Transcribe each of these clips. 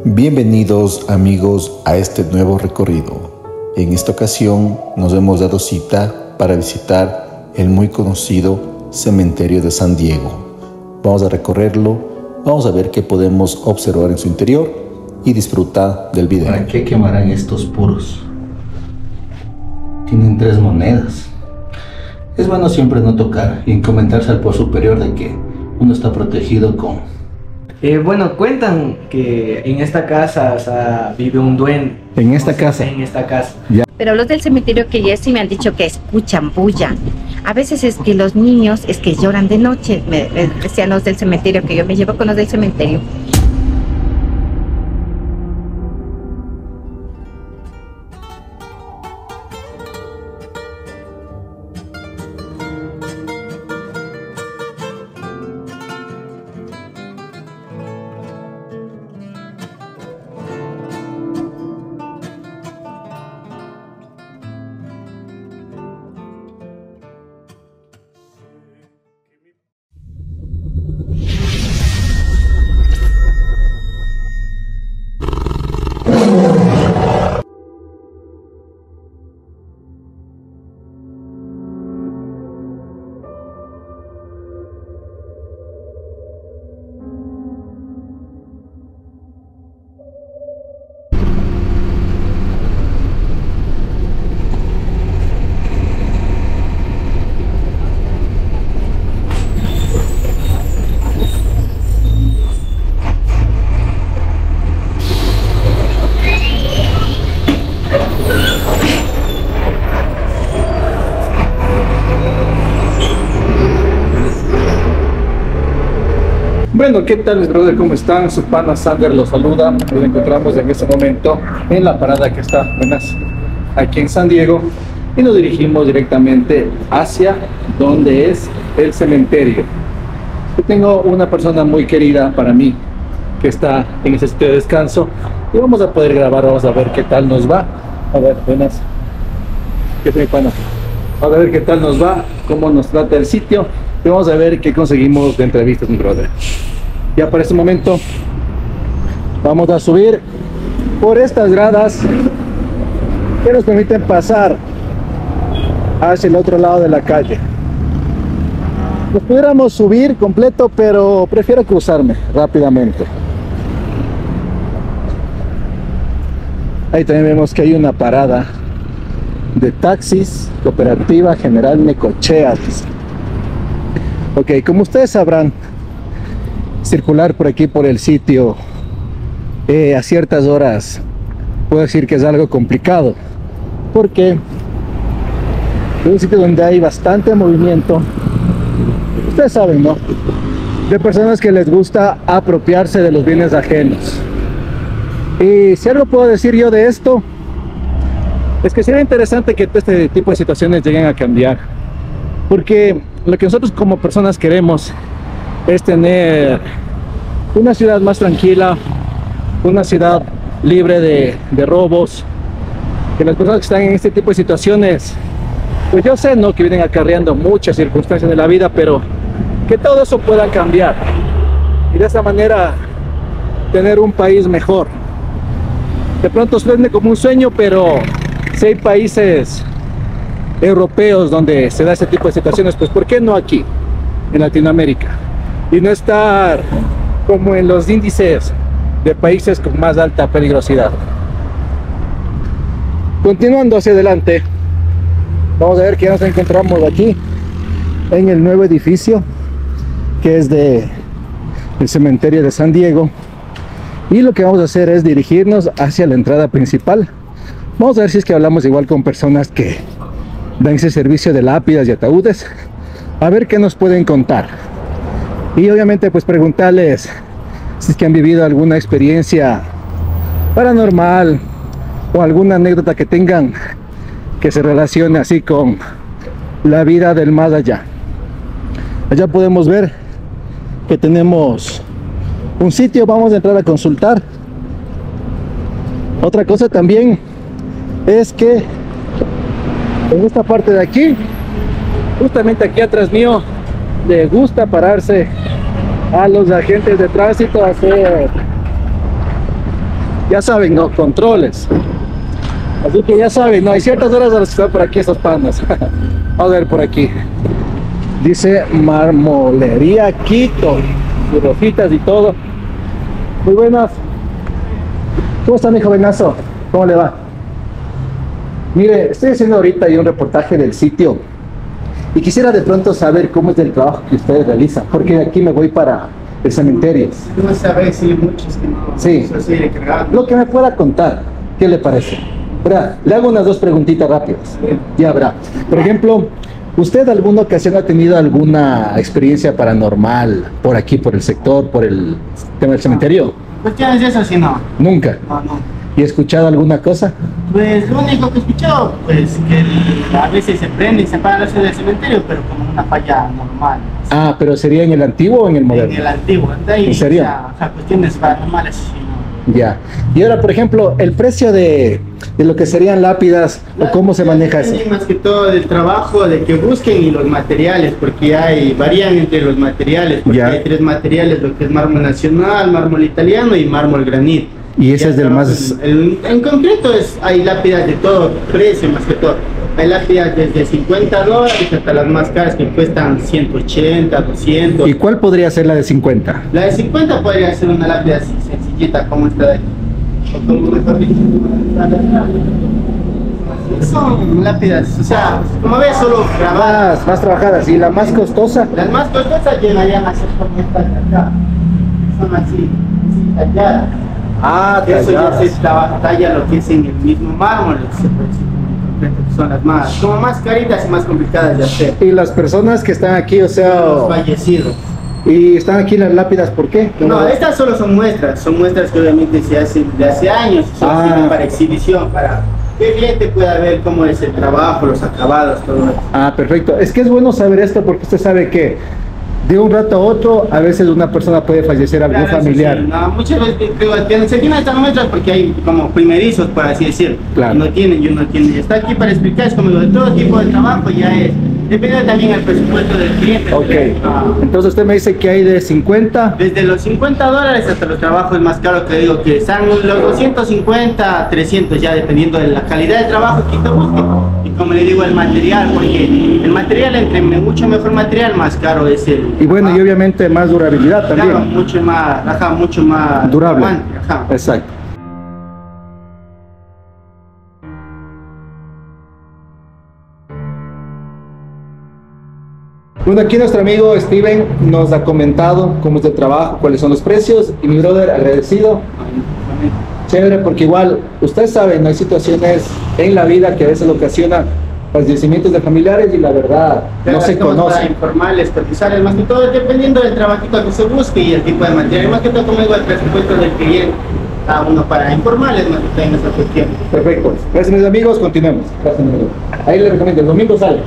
Bienvenidos amigos a este nuevo recorrido. En esta ocasión nos hemos dado cita para visitar el muy conocido cementerio de San Diego. Vamos a recorrerlo, vamos a ver qué podemos observar en su interior y disfrutar del video. ¿Para qué quemarán estos puros? Tienen 3 monedas. Es bueno siempre no tocar y comentarse al poder superior de que uno está protegido con... Bueno, cuentan que en esta casa vive un duende. ¿En esta casa? En esta casa. Ya. Pero los del cementerio que ya sí me han dicho que escuchan bulla. A veces es que los niños es que lloran de noche. Me decían los del cementerio, que yo me llevo con los del cementerio. Bueno, ¿qué tal, mis brothers? ¿Cómo están? Su pana Sander los saluda. Nos encontramos en este momento en la parada que está aquí en San Diego y nos dirigimos directamente hacia donde es el cementerio. Yo tengo una persona muy querida para mí que está en ese sitio de descanso y vamos a poder grabar, vamos a ver qué tal nos va. A ver, buenas. ¿Qué tal, pana? Vamos a ver qué tal nos va, cómo nos trata el sitio y vamos a ver qué conseguimos de entrevistas, mi brother. Ya para este momento vamos a subir por estas gradas que nos permiten pasar hacia el otro lado de la calle. Nos pudiéramos subir completo, pero prefiero cruzarme rápidamente. Ahí también vemos que hay una parada de taxis, Cooperativa General Necochea. Ok, como ustedes sabrán, circular por aquí por el sitio a ciertas horas puedo decir que es algo complicado, porque es un sitio donde hay bastante movimiento, ustedes saben, ¿no?, de personas que les gusta apropiarse de los bienes ajenos. Y si algo puedo decir yo de esto es que sería interesante que este tipo de situaciones lleguen a cambiar, porque lo que nosotros como personas queremos es tener una ciudad más tranquila, una ciudad libre de robos, que las personas que están en este tipo de situaciones, pues yo sé, ¿no?, que vienen acarreando muchas circunstancias de la vida, pero que todo eso pueda cambiar y de esa manera tener un país mejor. De pronto suene como un sueño, pero si hay países europeos donde se da este tipo de situaciones, pues ¿por qué no aquí en Latinoamérica? Y no estar como en los índices de países con más alta peligrosidad. Continuando hacia adelante, vamos a ver que nos encontramos aquí en el nuevo edificio que es del cementerio de San Diego, y lo que vamos a hacer es dirigirnos hacia la entrada principal. Vamos a ver si es que hablamos igual con personas que dan ese servicio de lápidas y ataúdes, a ver qué nos pueden contar. Y obviamente pues preguntarles si es que han vivido alguna experiencia paranormal o alguna anécdota que tengan que se relacione así con la vida del más allá. Allá podemos ver que tenemos un sitio, vamos a entrar a consultar. Otra cosa también es que en esta parte de aquí, justamente aquí atrás mío, le gusta pararse a los agentes de tránsito a hacer Ya saben, ¿no? Controles. Así que ya saben, no hay ciertas horas a las que están por aquí estos panas. Vamos a ver por aquí. Dice Marmolería Quito. Sus rojitas y todo. Muy buenas. ¿Cómo está mi jovenazo? ¿Cómo le va? Mire, estoy haciendo ahorita un reportaje del sitio y quisiera de pronto saber cómo es el trabajo que ustedes realizan, porque aquí me voy para el cementerio. No sabes si muchos que no. Sí. Lo que me pueda contar, ¿qué le parece? Verá, le hago unas dos preguntitas rápidas. Ya verá. Por ejemplo, ¿usted alguna ocasión ha tenido alguna experiencia paranormal por aquí, por el sector, por el tema del cementerio? Cuestiones de eso sí no. Nunca. No. ¿Y escuchado alguna cosa? Pues lo único que he escuchado, pues que a veces se prende y se apaga la luz del cementerio, pero como una falla normal. Ah, pero ¿sería en el antiguo o en el moderno? En el antiguo. De ahí, ¿En serio? O sea, cuestiones paranormales sí no. Ya. Y ahora, por ejemplo, el precio de lo que serían lápidas, o cómo se maneja eso. Más que todo del trabajo, de que busquen y los materiales, porque varían entre los materiales, porque Ya. hay 3 materiales, lo que es mármol nacional, mármol italiano y mármol granito. Y ese Ya es del trabajo más... en concreto hay lápidas de todo precio, más que todo. Hay lápidas desde $50 hasta las más caras que cuestan 180, 200. ¿Y cuál podría ser la de 50? La de 50 podría ser una lápida así sencillita como esta de aquí. O como mejor dicho, son lápidas, o sea, como ves, solo grabadas. Más trabajadas. ¿Y la más costosa? Las más costosas llegarían a ser como estas de acá. Son así talladas. Ah, Eso ya talladas. se talla lo que es en el mismo mármol, se puede decir como en concreto, que son las más caritas y más complicadas de hacer. Y las personas que están aquí, o sea... Los fallecidos. Y están aquí las lápidas, ¿por qué? No, estas solo son muestras que obviamente se hacen de hace años, son sirven para exhibición, para que el cliente pueda ver cómo es el trabajo, los acabados, todo eso. Ah, perfecto. Es que es bueno saber esto porque usted sabe que de un rato a otro, a veces una persona puede fallecer, algún Claro, eso familiar. sí, no, muchas veces creo que se tienen estas muestras porque hay como primerizos, por así decirlo. Claro. No tienen y uno tiene. Está aquí para explicar, es como digo, de todo tipo de trabajo ya es. Depende también del presupuesto del cliente. Ok. Ah, Entonces usted me dice que hay de 50. desde los $50 hasta los trabajos más caros que digo que están los 250, 300 ya dependiendo de la calidad del trabajo que te busque. Y como le digo, el material, porque el material, entre mucho mejor material, más caro es el. Y bueno, y obviamente más durabilidad también. Claro, mucho más Durable. aguante, ajá. Exacto. Bueno, aquí nuestro amigo Steven nos ha comentado cómo es el trabajo, cuáles son los precios, y mi brother agradecido. Chévere, porque igual, ustedes saben, no hay situaciones en la vida que a veces ocasionan fallecimientos de familiares y la verdad no se Para conocen. informales, cotizarles, más que todo dependiendo del trabajito que se busque y el tipo de material, más que todo como digo, el presupuesto del cliente, cada uno para informales, más que todo en esa cuestión. Perfecto. Gracias, mis amigos. Continuemos. Gracias, mi amigo. Ahí les recomiendo. El domingo sale.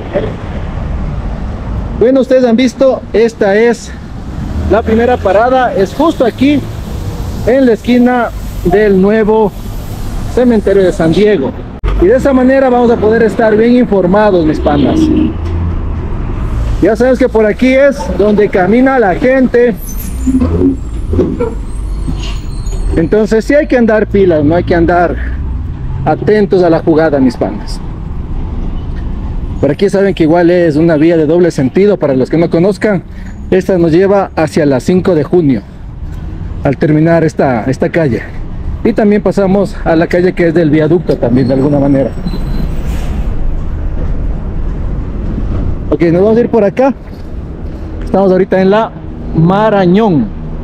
Bueno, ustedes han visto, esta es la primera parada. Es justo aquí, en la esquina del nuevo cementerio de San Diego. Y de esa manera vamos a poder estar bien informados, mis panas. Ya sabes que por aquí es donde camina la gente. Entonces sí hay que andar pilas, no hay que andar atentos a la jugada, mis panas. Por aquí saben que igual es una vía de doble sentido, para los que no conozcan. Esta nos lleva hacia la 5 de junio, al terminar esta calle. Y también pasamos a la calle que es del viaducto también, de alguna manera. Ok, nos vamos a ir por acá. Estamos ahorita en la Marañón.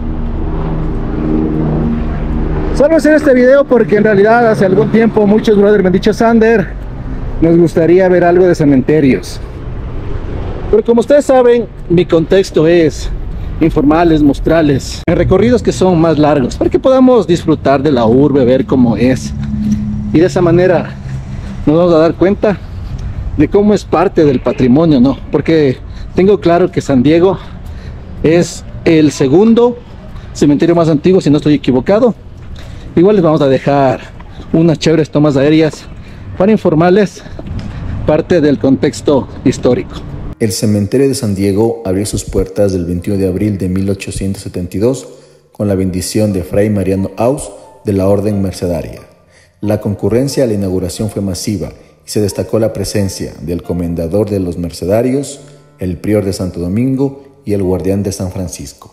Solo hacer este video porque en realidad hace algún tiempo muchos brothers me han dicho: Sander, nos gustaría ver algo de cementerios. Pero como ustedes saben, mi contexto es informales, mostrarles en recorridos que son más largos, para que podamos disfrutar de la urbe, ver cómo es, y de esa manera nos vamos a dar cuenta de cómo es parte del patrimonio, ¿no? Porque tengo claro que San Diego es el segundo cementerio más antiguo, si no estoy equivocado. Igual les vamos a dejar unas chéveres tomas aéreas para informarles parte del contexto histórico. El cementerio de San Diego abrió sus puertas el 21 de abril de 1872 con la bendición de Fray Mariano Aus de la Orden Mercedaria. La concurrencia a la inauguración fue masiva y se destacó la presencia del comendador de los mercedarios, el prior de Santo Domingo y el guardián de San Francisco.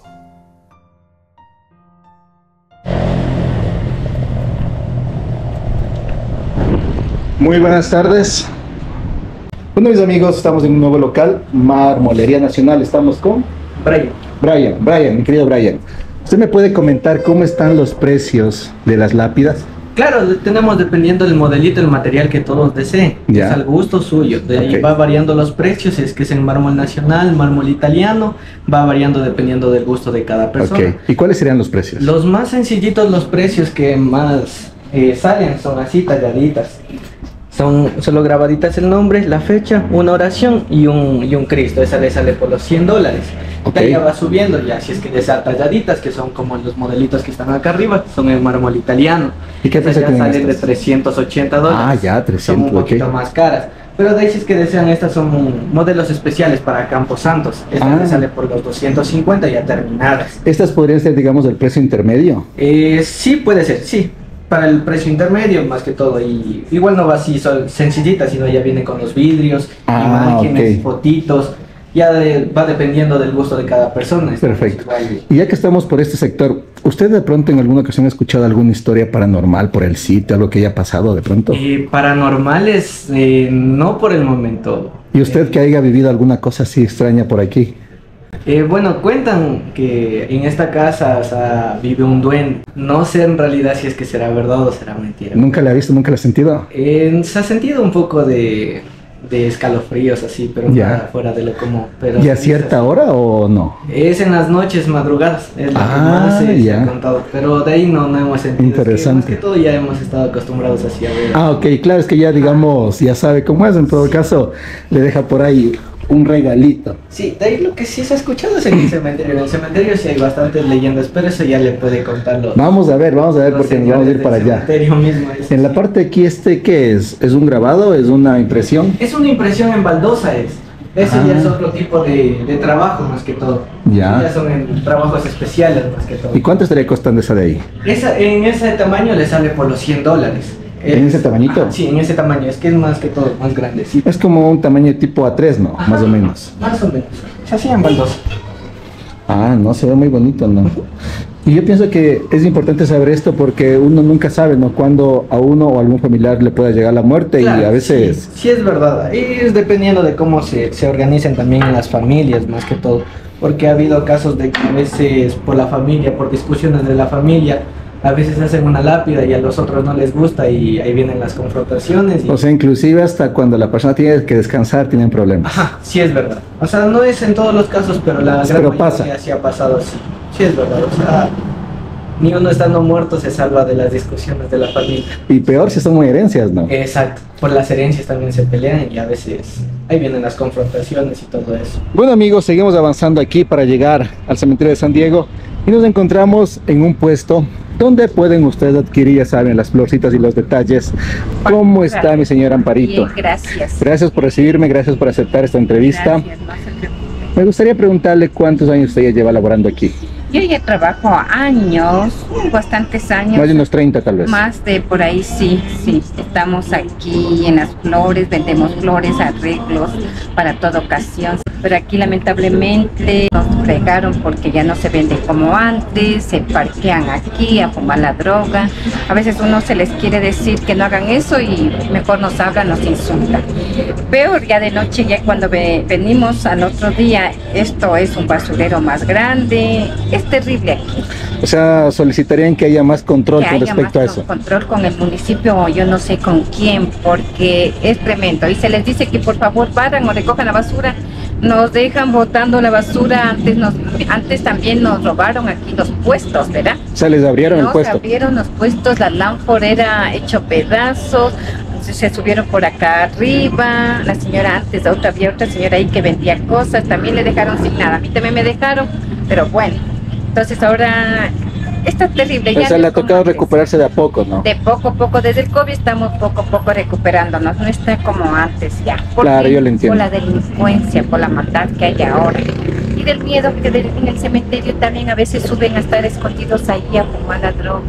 Muy buenas tardes. Bueno, mis amigos, estamos en un nuevo local, Marmolería Nacional. Estamos con Brian, mi querido Brian. ¿Usted me puede comentar cómo están los precios de las lápidas? Claro, tenemos dependiendo del modelito, el material que todos deseen. Ya. Es al gusto suyo. De ahí va variando los precios, es que es en mármol nacional, mármol italiano, va variando dependiendo del gusto de cada persona. Ok. ¿Y cuáles serían los precios? Los más sencillitos, los precios que más salen son así talladitas. Son solo grabaditas el nombre, la fecha, una oración y un Cristo. Esa le sale por los $100. Ok. De ahí ya va subiendo, ya si es que desea talladitas, que son como los modelitos que están acá arriba, son en mármol italiano. ¿Y qué Esas precio ya tienen salen de estas? $380. Ah, ya, 300, Son un poquito ok. más caras. Pero de ahí si es que desean, estas son modelos especiales para Campos Santos. Esta le sale por los 250 ya terminadas. ¿Estas podrían ser, digamos, del precio intermedio? Sí, puede ser, sí. Para el precio intermedio, más que todo. Y igual no va así sencillita, sino ya viene con los vidrios, imágenes, ok. fotitos. Ya va dependiendo del gusto de cada persona. Perfecto. Igual. Y ya que estamos por este sector, ¿usted de pronto en alguna ocasión ha escuchado alguna historia paranormal por el sitio, algo que haya pasado de pronto? Paranormales, no por el momento. ¿Y usted que haya vivido alguna cosa así extraña por aquí? Bueno, cuentan que en esta casa, o sea, vive un duende. No sé en realidad si es que será verdad o será mentira. ¿Nunca la ha visto, nunca la ha sentido? Se ha sentido un poco de escalofríos así, pero Ya. nada fuera de lo común. Pero ¿Y a cierta hora o no? es en las noches madrugadas, es lo que Ah, más se ya. ha contado. Pero de ahí no hemos sentido. Interesante. Es que más que todo ya hemos estado acostumbrados así a ver. Ah, ok, claro, es que ya digamos, ya sabe cómo es, en todo caso, le deja por ahí un regalito. Sí, de ahí lo que sí se ha escuchado es en el cementerio. En el cementerio sí hay bastantes leyendas, pero eso ya le puede contar los Vamos a ver porque nos vamos a ir para allá. cementerio mismo. En la parte de aquí, ¿qué es? ¿Es un grabado? ¿Es una impresión? Es una impresión en baldosa, es. Ese ya es otro tipo de trabajo más que todo. Ya. Ya son en trabajos especiales más que todo. ¿Y cuánto estaría costando esa de ahí? En ese tamaño le sale por los $100. ¿En ese tamañito? Sí, en ese tamaño. Es que es más que todo, más grandecito. Es como un tamaño tipo A3, ¿no? Ajá, Más o menos. Más o menos. Se hacía en baldosa. Ah, no, se ve muy bonito, ¿no? Y yo pienso que es importante saber esto porque uno nunca sabe, ¿no? Cuándo a uno o a algún familiar le pueda llegar la muerte Claro, y a veces... Sí, es verdad. Y es dependiendo de cómo se organicen también en las familias, más que todo. Porque ha habido casos de que a veces por la familia, por discusiones de la familia, a veces hacen una lápida y a los otros no les gusta y ahí vienen las confrontaciones. O sea, inclusive hasta cuando la persona tiene que descansar tienen problemas. Ajá, sí es verdad. O sea, no es en todos los casos, pero la gran Pero mayoría pasa. sí ha pasado, sí. Sí es verdad. O sea, ni uno estando muerto se salva de las discusiones de la familia. Y peor si son muy herencias, ¿no? Exacto. Por las herencias también se pelean y a veces ahí vienen las confrontaciones y todo eso. Bueno amigos, seguimos avanzando aquí para llegar al cementerio de San Diego y nos encontramos en un puesto donde pueden ustedes adquirir, ya saben, las florcitas y los detalles. ¿Cómo está mi señora Amparito? Bien, gracias. Gracias por recibirme, gracias por aceptar esta entrevista. Gracias, no se preocupe. Me gustaría preguntarle cuántos años usted ya lleva laborando aquí. Yo ya trabajo años, bastantes años. Más de unos 30 tal vez. Más de por ahí, sí. Estamos aquí en las flores, vendemos flores, arreglos para toda ocasión. Pero aquí lamentablemente nos fregaron porque ya no se vende como antes, se parquean aquí a fumar la droga. A veces uno se les quiere decir que no hagan eso y mejor nos hablan, nos insultan. Peor ya de noche, ya cuando venimos al otro día, esto es un basurero más grande. Es terrible aquí. O sea, solicitarían que haya más control Que con haya respecto a más eso. control con el municipio o yo no sé con quién, porque es tremendo. Y se les dice que por favor vayan o recojan la basura. Nos dejan botando la basura. Antes también nos robaron aquí los puestos, ¿verdad? O sea, les abrieron el Nos puesto. abrieron los puestos, la lámpara era hecho pedazos. Se subieron por acá arriba. La señora antes, había otra señora ahí que vendía cosas, también le dejaron sin nada. A mí también me dejaron, pero bueno. Entonces ahora está terrible. O Ya sea, no le ha es como tocado antes. recuperarse de a poco, ¿no? De poco a poco, desde el COVID estamos poco a poco recuperándonos, no está como antes ya. ¿Por Claro, qué? yo lo entiendo. Por la delincuencia, por la maldad que hay ahora. Y del miedo que en el cementerio también a veces suben a estar escondidos ahí a fumar la droga.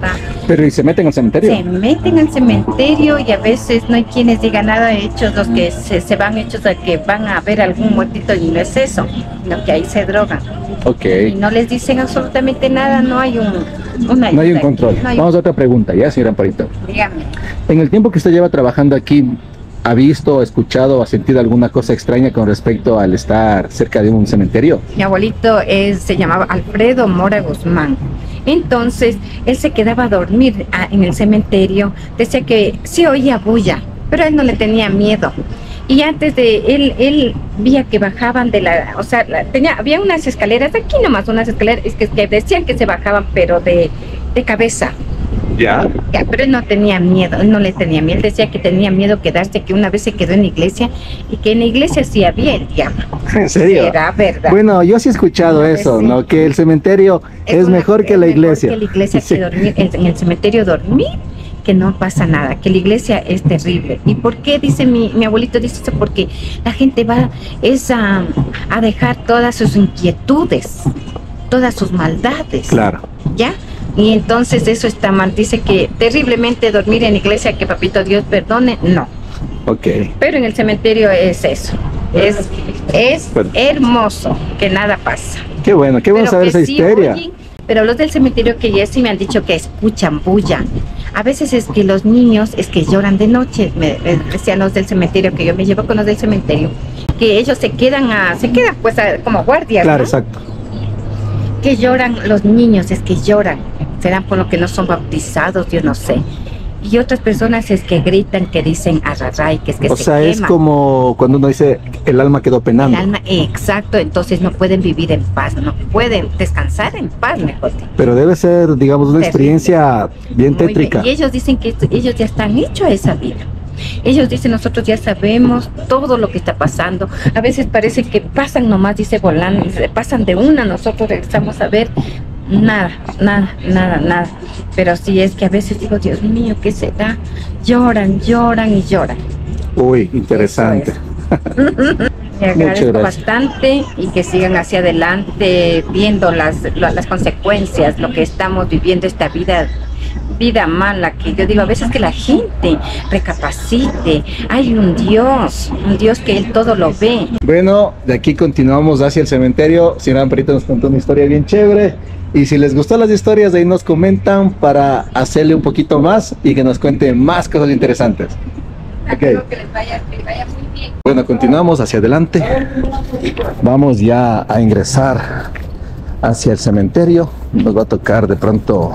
Pero ¿y se meten al cementerio? Se meten al cementerio y a veces no hay quienes digan nada, hechos los que se van hechos a que van a ver algún muertito y no es eso, sino que ahí se drogan. Ok. Y no les dicen absolutamente nada, no hay una No hay un ayuda, control. no hay- Vamos a otra pregunta, ¿ya, señor Amparito? Dígame. En el tiempo que usted lleva trabajando aquí, ¿ha visto, escuchado o ha sentido alguna cosa extraña con respecto al estar cerca de un cementerio? Mi abuelito se llamaba Alfredo Mora Guzmán. Entonces, él se quedaba a dormir en el cementerio. Decía que sí oía bulla, pero él no le tenía miedo. Y antes de él veía que bajaban de la, o sea, había unas escaleras, aquí nomás unas escaleras, es que decían que se bajaban, pero de cabeza. Ya. Ya, pero él no tenía miedo, él no le tenía miedo, él decía que tenía miedo quedarse, que una vez se quedó en la iglesia y que en la iglesia sí había el diablo. ¿En serio? Era verdad. Bueno, yo sí he escuchado Una eso, vez sí. ¿no? Que el cementerio es mejor que la iglesia. Que la iglesia, Sí. que dormir, en el cementerio dormir, que no pasa nada, que la iglesia es terrible. ¿Y por qué? Dice mi abuelito, dice eso, porque la gente va a dejar todas sus inquietudes, todas sus maldades. Claro. ¿Ya? Y entonces eso está mal. Dice que terriblemente dormir en la iglesia, que papito Dios perdone, no. Ok. Pero en el cementerio es eso. Es Bueno. hermoso, que nada pasa. Qué bueno Pero saber que esa sí historia. oyen, pero los del cementerio que ya sí me han dicho que escuchan bulla. A veces es que los niños es que lloran de noche, me decían los del cementerio, que yo me llevo con los del cementerio, que ellos se quedan pues como guardias, Claro, ¿no? exacto. Que lloran los niños, es que lloran. Serán por lo que no son bautizados, yo no sé. Y otras personas es que gritan, que dicen arraray, que es que O se sea, es queman. como cuando uno dice el alma quedó penando. El alma, exacto, entonces no pueden vivir en paz, no pueden descansar en paz, mejor dicho. Pero debe ser, digamos, una Terrible. experiencia bien Muy bien. tétrica. Y ellos dicen que ellos ya están hechos a esa vida. Ellos dicen, nosotros ya sabemos todo lo que está pasando. A veces parece que pasan nomás, dice volando, pasan de una, nosotros regresamos a ver nada. Pero sí es que a veces digo, Dios mío, ¿qué será? Lloran y lloran. Uy, interesante. Le agradezco gracias. bastante y que sigan hacia adelante viendo las consecuencias, lo que estamos viviendo, esta vida mala, que yo digo a veces que la gente recapacite. Hay un Dios que Él todo lo ve. Bueno, de aquí continuamos hacia el cementerio. Señor Amparito nos contó una historia bien chévere. Y si les gustó las historias, de ahí nos comentan para hacerle un poquito más y que nos cuente más cosas interesantes. Ok. Espero que les vaya muy bien. Bueno, continuamos hacia adelante. Vamos ya a ingresar hacia el cementerio. Nos va a tocar de pronto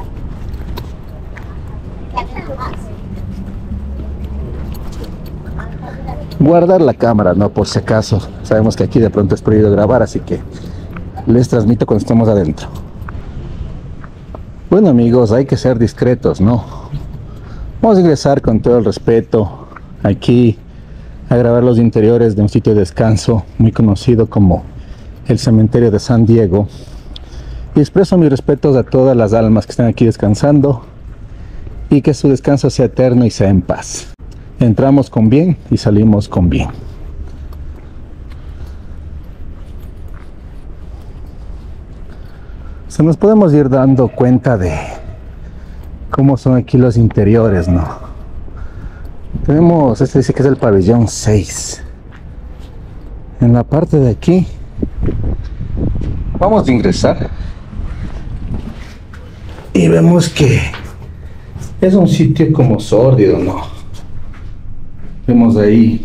guardar la cámara, ¿no? Por si acaso. Sabemos que aquí de pronto es prohibido grabar, así que les transmito cuando estemos adentro. Bueno, amigos, hay que ser discretos, ¿no? Vamos a ingresar con todo el respeto aquí a grabar los interiores de un sitio de descanso muy conocido como el cementerio de San Diego. Y expreso mis respetos a todas las almas que están aquí descansando y que su descanso sea eterno y sea en paz. Entramos con bien y salimos con bien. Se nos podemos ir dando cuenta de cómo son aquí los interiores, ¿no? Tenemos, este dice que es el pabellón 6. En la parte de aquí vamos a ingresar y vemos que es un sitio como sórdido, ¿no? Vemos ahí,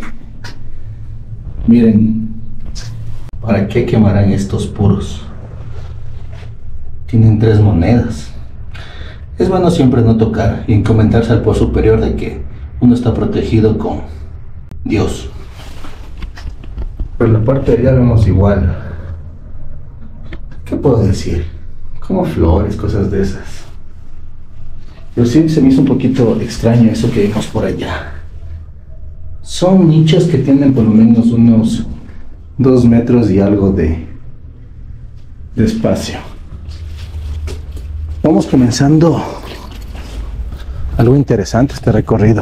miren, ¿para qué quemarán estos puros? Tienen 3 monedas. Es bueno siempre no tocar y encomendarse al poder superior de que uno está protegido con Dios. Pero la parte de allá vemos igual. ¿Qué puedo decir? Como flores, cosas de esas. Pero sí se me hizo un poquito extraño eso que vimos por allá. Son nichos que tienen por lo menos unos 2 metros y algo de espacio. Vamos comenzando algo interesante este recorrido.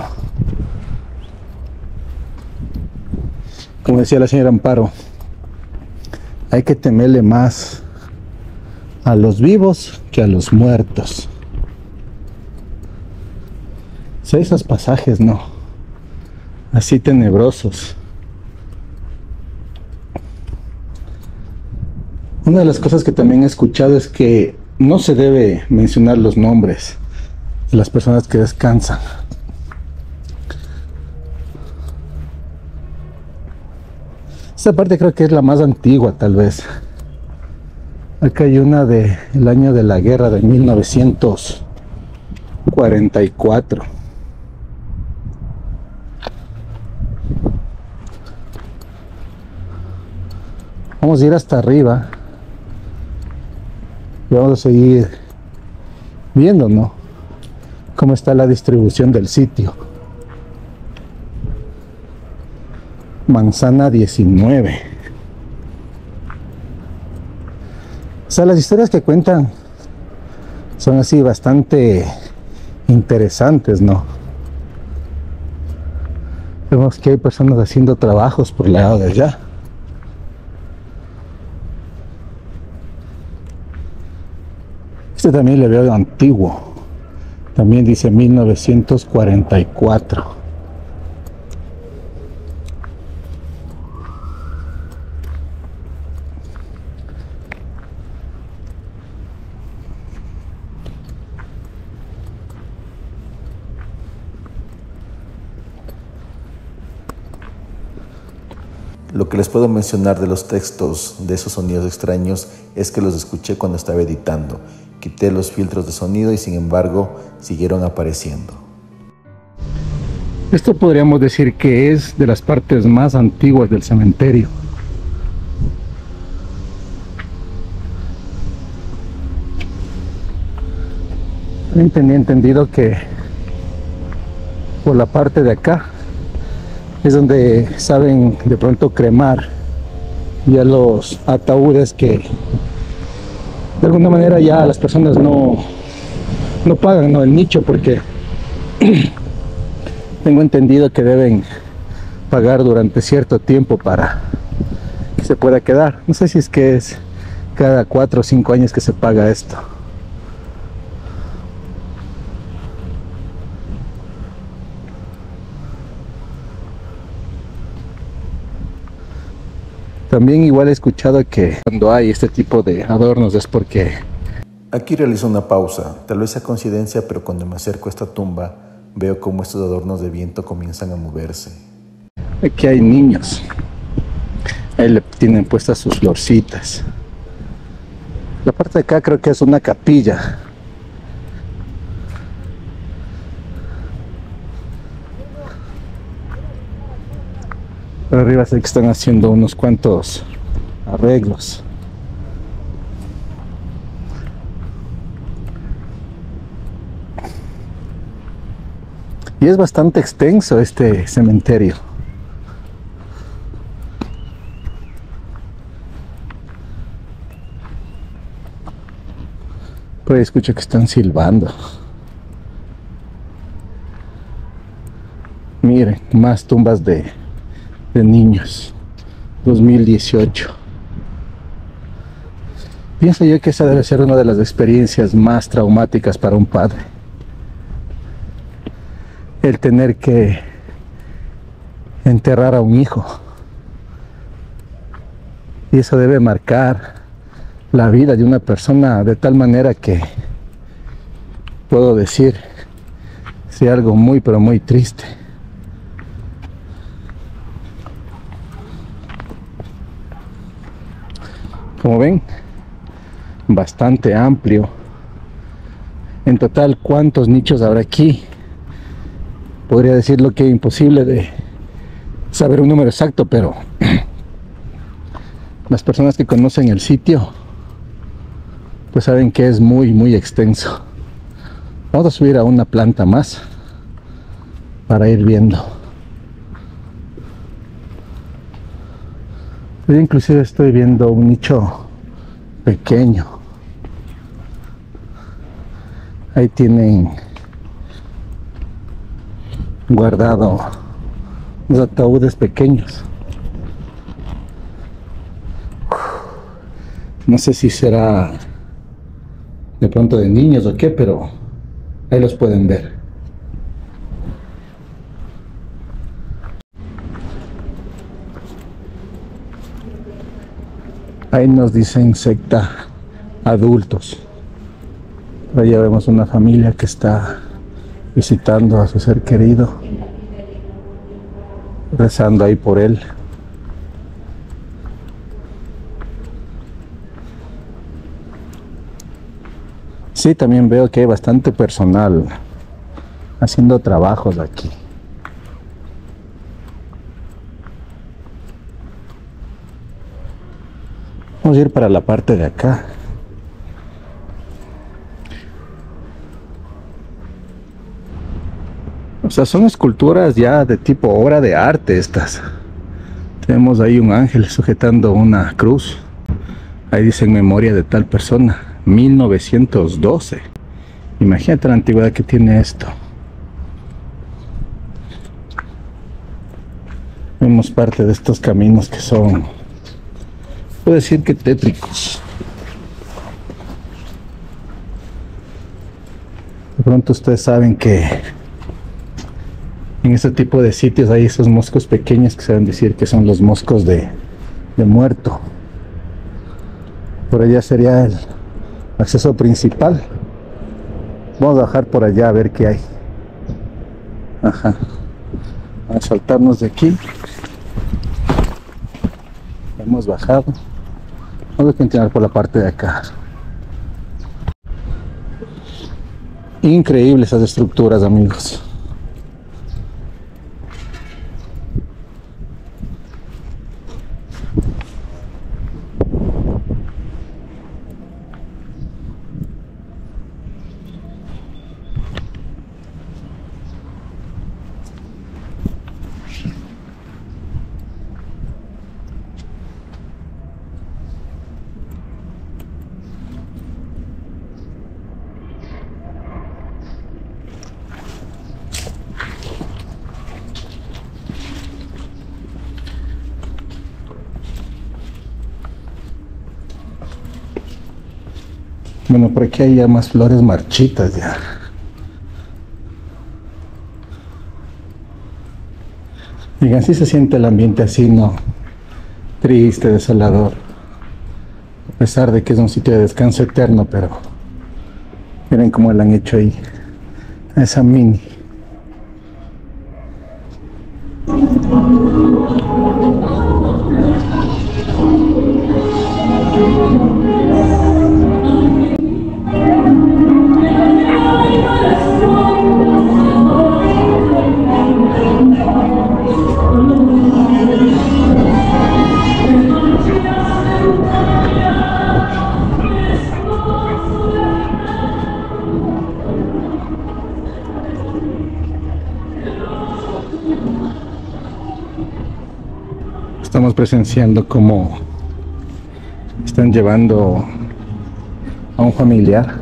Como decía la señora Amparo, hay que temerle más a los vivos que a los muertos. sea, esos pasajes, no, así tenebrosos. Una de las cosas que también he escuchado es que no se debe mencionar los nombres de las personas que descansan. Esta parte creo que es la más antigua, tal vez. Acá hay una del año de la guerra de 1944. Vamos a ir hasta arriba y vamos a seguir viendo, ¿no?, cómo está la distribución del sitio. Manzana 19. O sea, las historias que cuentan son así bastante interesantes, ¿no? Vemos que hay personas haciendo trabajos por el lado de allá. Este también le veo antiguo. También dice 1944. Lo que les puedo mencionar de los textos de esos sonidos extraños es que los escuché cuando estaba editando. Quité los filtros de sonido y sin embargo siguieron apareciendo. Esto podríamos decir que es de las partes más antiguas del cementerio. También tenía entendido que por la parte de acá es donde saben de pronto cremar ya los ataúdes que de alguna manera ya las personas no pagan, ¿no?, el nicho, porque tengo entendido que deben pagar durante cierto tiempo para que se pueda quedar. No sé si es que es cada 4 o 5 años que se paga esto. También igual he escuchado que cuando hay este tipo de adornos es porque... Aquí realizo una pausa, tal vez sea coincidencia, pero cuando me acerco a esta tumba veo cómo estos adornos de viento comienzan a moverse. Aquí hay niños. Ahí le tienen puestas sus florcitas. La parte de acá creo que es una capilla. Por arriba sé que están haciendo unos cuantos arreglos. Y es bastante extenso este cementerio. Por ahí escucho que están silbando. Miren, más tumbas de niños. 2018. Pienso yo que esa debe ser una de las experiencias más traumáticas para un padre. El tener que enterrar a un hijo. Y eso debe marcar la vida de una persona de tal manera que puedo decir, sí, algo muy pero muy triste. Como ven, bastante amplio. En total, ¿cuántos nichos habrá aquí? Podría decirlo que es imposible de saber un número exacto, pero las personas que conocen el sitio pues saben que es muy muy extenso. Vamos a subir a una planta más para ir viendo. Yo inclusive estoy viendo un nicho pequeño. Ahí tienen guardado los ataúdes pequeños. No sé si será de pronto de niños o qué, pero ahí los pueden ver. Ahí nos dicen secta adultos. Allá vemos una familia que está visitando a su ser querido, rezando ahí por él. Sí, también veo que hay bastante personal haciendo trabajos aquí. Vamos a ir para la parte de acá. O sea, son esculturas ya de tipo obra de arte estas. Tenemos ahí un ángel sujetando una cruz. Ahí dice en memoria de tal persona. 1912. Imagínate la antigüedad que tiene esto. Vemos parte de estos caminos que son, puedo decir que tétricos. De pronto ustedes saben que en este tipo de sitios hay esos moscos pequeños que se deben decir que son los moscos de muerto. Por allá sería el acceso principal. Vamos a bajar por allá a ver qué hay. Ajá. Vamos a saltarnos de aquí. Hemos bajado. Vamos a continuar por la parte de acá. Increíbles esas estructuras, amigos. Bueno, por aquí hay ya más flores marchitas ya. Digan, sí se siente el ambiente así, ¿no? Triste, desolador. A pesar de que es un sitio de descanso eterno, pero miren cómo le han hecho ahí a esa mini. Estamos presenciando cómo están llevando a un familiar.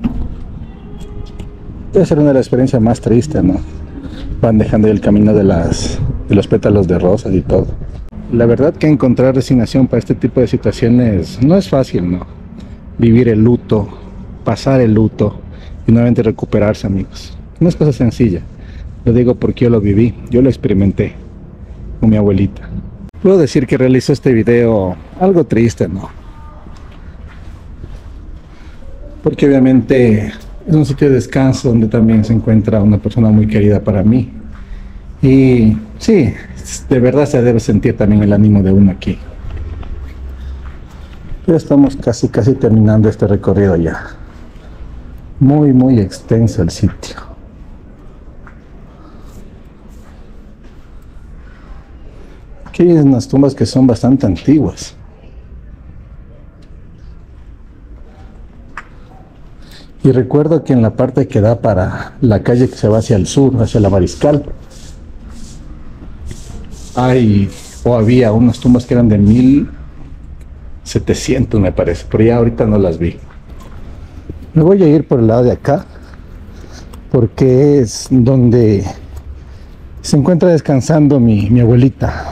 Debe ser una de las experiencias más tristes, ¿no? Van dejando el camino de los pétalos de rosas y todo. La verdad que encontrar resignación para este tipo de situaciones no es fácil, ¿no? Vivir el luto, pasar el luto y nuevamente recuperarse, amigos. No es cosa sencilla. Lo digo porque yo lo viví, yo lo experimenté con mi abuelita. Puedo decir que realizo este video algo triste, ¿no? Porque obviamente es un sitio de descanso donde también se encuentra una persona muy querida para mí. Y sí, de verdad se debe sentir también el ánimo de uno aquí. Ya estamos casi terminando este recorrido ya. Muy extenso el sitio. Aquí hay unas tumbas que son bastante antiguas. Y recuerdo que en la parte que da para la calle que se va hacia el sur, hacia la Mariscal, había unas tumbas que eran de 1700, me parece, pero ya ahorita no las vi. Me voy a ir por el lado de acá, porque es donde se encuentra descansando mi abuelita.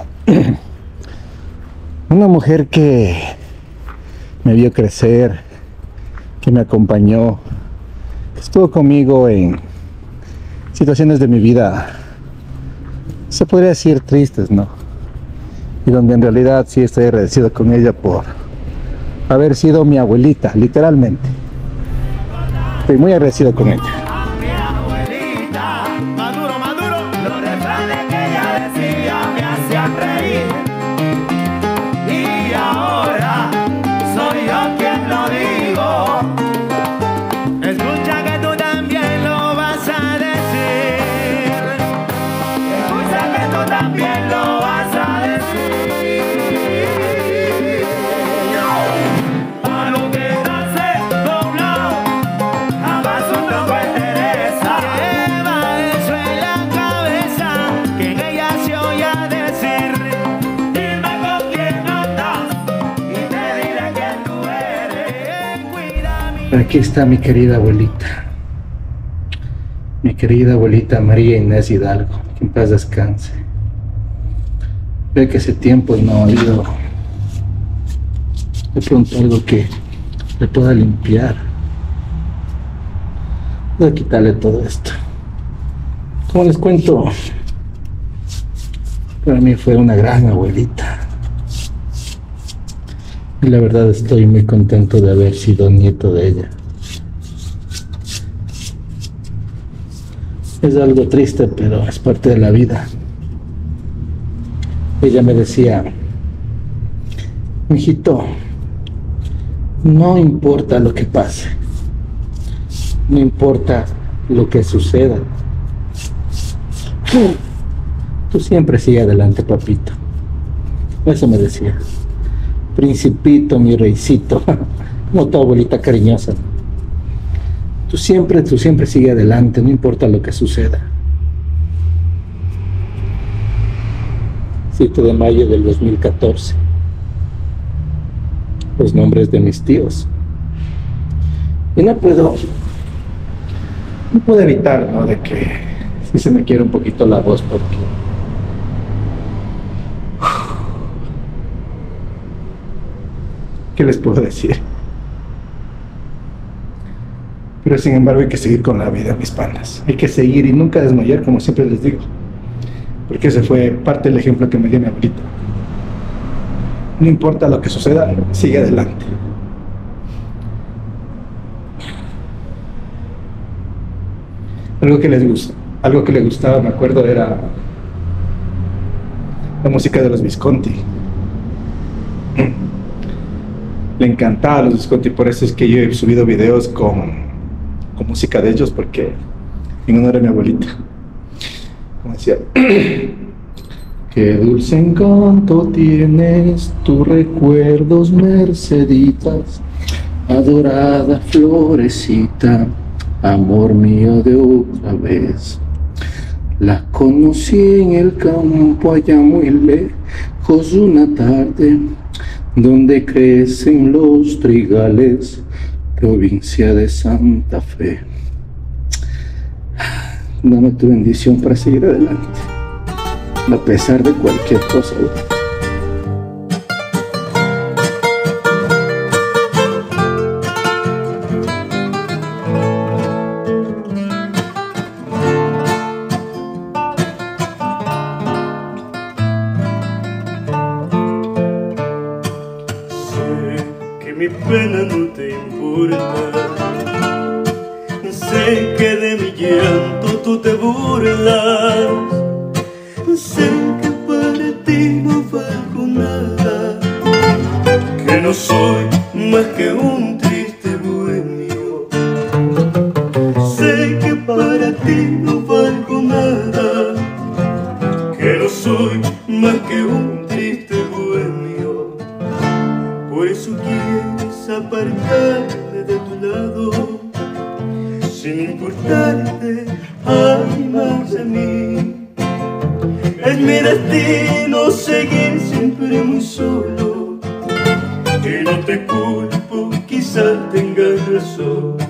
Una mujer que me vio crecer, que me acompañó, que estuvo conmigo en situaciones de mi vida, se podría decir tristes, ¿no? Y donde en realidad sí estoy agradecido con ella por haber sido mi abuelita, literalmente. Estoy muy agradecido con ella. Aquí está mi querida abuelita María Inés Hidalgo, que en paz descanse. Ve que ese tiempo no ha habido de pronto algo que le pueda limpiar. Voy a quitarle todo esto. Como les cuento, para mí fue una gran abuelita. Y la verdad estoy muy contento de haber sido nieto de ella. Es algo triste, pero es parte de la vida. Ella me decía: mijito, no importa lo que pase, no importa lo que suceda, tú siempre sigue adelante, papito. Eso me decía. Principito, mi reycito, como tu abuelita cariñosa. Tú siempre sigue adelante, no importa lo que suceda. 7 de mayo del 2014. Los nombres de mis tíos. Y no puedo evitar, ¿no?, de que sí se me quiere un poquito la voz, porque ¿qué les puedo decir? Pero sin embargo hay que seguir con la vida, mis panas. Hay que seguir y nunca desmayar, como siempre les digo. Porque ese fue parte del ejemplo que me dio mi abuelita. No importa lo que suceda, sigue adelante. Algo que le gustaba, me acuerdo, era la música de los Visconti. Le encantaba a los Visconti, por eso es que yo he subido videos con música de ellos, porque en honor a mi abuelita. Como decía: qué dulce encanto tienes tus recuerdos, Merceditas, adorada florecita, amor mío de otra vez. La conocí en el campo allá muy lejos una tarde, donde crecen los trigales, provincia de Santa Fe. Dame tu bendición para seguir adelante, a pesar de cualquier cosa. Mi pena no te importa, sé que de mi llanto tú te burlas, sé que para ti no valgo nada, que no soy más que un triste bohemio, sé que para ti no valgo nada, que no soy más que un triste bohemio. Por eso quieres apartarme de tu lado, sin importarte ay más de mí. Es mi destino seguir siempre muy solo, y no te culpo, quizás tengas razón.